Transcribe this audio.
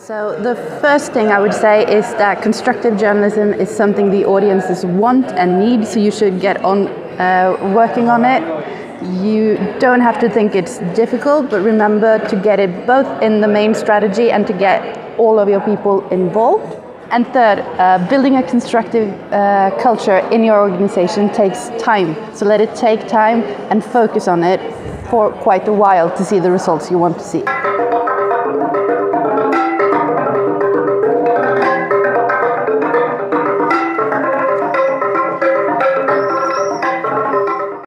So the first thing I would say is that constructive journalism is something the audiences want and need, so you should get on working on it. You don't have to think it's difficult, but remember to get it both in the main strategy and to get all of your people involved. And third, building a constructive culture in your organization takes time. So let it take time and focus on it for quite a while to see the results you want to see.